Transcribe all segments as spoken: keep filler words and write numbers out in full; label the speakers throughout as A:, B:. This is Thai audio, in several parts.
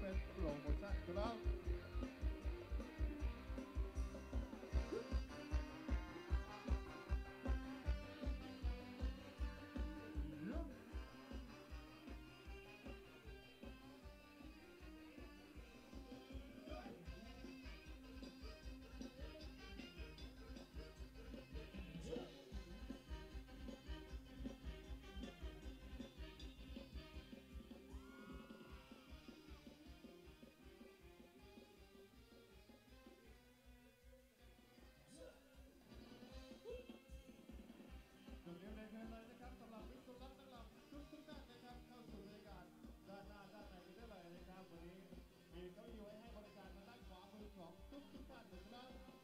A: เป็นโปรโมชั่นครับจุดเดียวในเชิญเลยนะครับสำหรับวิศวกรนักหลับทุกทุกท่านนะครับเข้าสู่รายการด้านหน้าด้านในกันได้เลยนะครับวันนี้มีเก้าอี้ไว้ให้บริการทางด้านขวามือของทุกทุกท่านนะครับ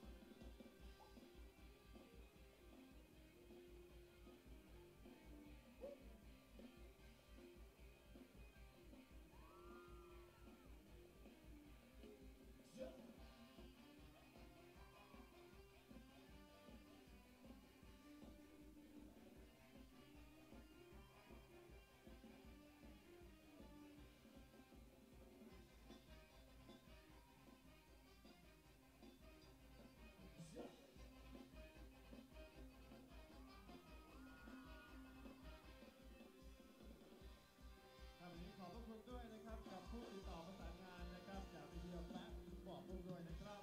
A: วันนี้ขอบพระคุณด้วยนะครับกับผู้ติดต่อประสานงานนะครับจากวิทยุแบ็คบอกพวกด้วยนะครับ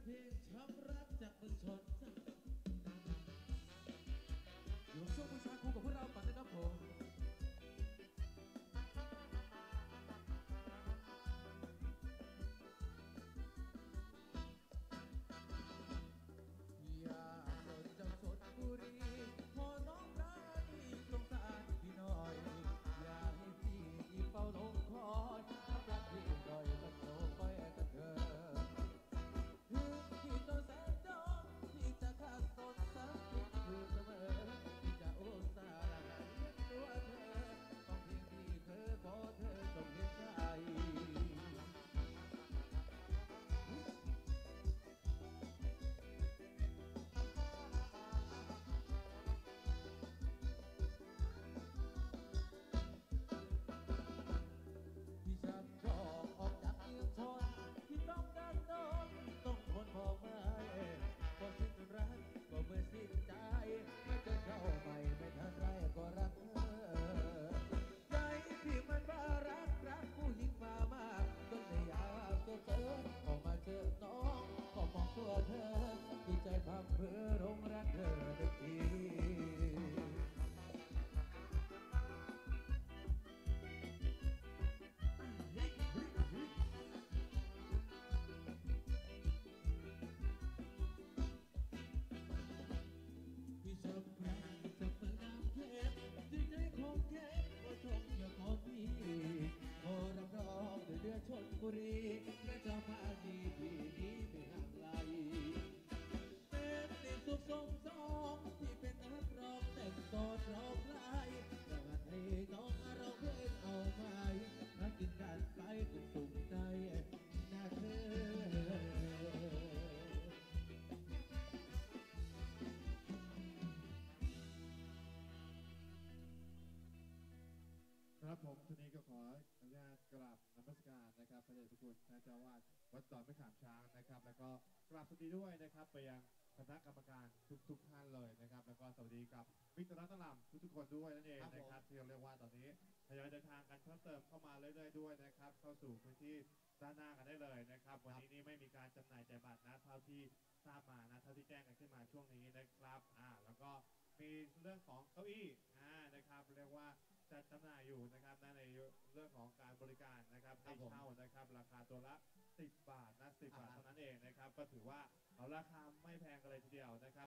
B: เพลงช้ำรักจากเมืองชนอยู่ช่วงบูชาครูกับพวกเราก่อนนะครับผมอยากโดนจับชนบุรีพอน้องรักที่สงสารพี่หน่อยอยากให้พี่ที่เฝ้าลงคอยรักพี่หน่อยมันโตไปกันเถอะถึงที่ตัวแสนจองที่จะขาดสนสักทีคือเสมอที่จะอุตส่าห์ละกันเลี้ยงตัวเธอต้องเพียงที่เธอขอเธอจงเห็นใจ ที่ฉันชอบออกจากเมืองชนที่ต้องการโดนต้องทนบอกไม่พอสิ้นรักก็เมื่อสิ้นใจไม่เจอเข้าใหม่ไม่ทันไรก็รักเธอใจที่มันบ้ารักรักผู้หญิงมามากจนไม่อยากจะเจอออกมาเจอน้องก็มองตัวเธอที่ใจพังเพื่อหลงรักเธอได้ที พี่ชอบใครจากเมืองน้ำเค็มจิตใจคงแข็งว่าชมอย่าขอพี่ขอรับรองด้วยเรือชนบุรีแม่เจ้าพาดีพี่นี้ไม่ห่างไกลเป็นติดสุขสมสองที่เป็นนักร้องแต่งกลอนร้องไห้ประกาศให้น้องมาร้องเพลงเอาไหมมากินกันไปกุสุขใจน่าเธอ
A: ครับผมทีนี้ก็ขออนุญาตกราบนมัสการนะครับพระเดชพระคุณท่านเจ้าวาดวัดดอนมะขามช้างนะครับแล้วก็กราบสวัสดีด้วยนะครับไปยังคณะกรรมการทุกทุกท่านเลยนะครับแล้วก็สวัสดีกับมิตรรัตนลำทุกทุกๆคนด้วยนั่นเองนะครับที่เราเรียกว่าตอนนี้ทยอยเดินทางกันเพิ่มเติมเข้ามาเรื่อยๆด้วยนะครับเข้าสู่พื้นที่ด้านหน้ากันได้เลยนะครับวันนี้นี่ไม่มีการจำหน่ายแจกบัตรนะเท่าที่ทราบมานะเท่าที่แจ้งกันขึ้นมาช่วงนี้นะครับอ่าแล้วก็มีเรื่องของเก้าอี้อ่านะครับเรียกว่า จัดจำหน่ายอยู่นะครับในเรื่องของการบริการนะครับให้เช่านะครับราคาตัวละสิบบาทนะสิบบาทเท่านั้นเองนะครับก็ถือว่าราคาไม่แพงกันเลยทีเดียวนะครับ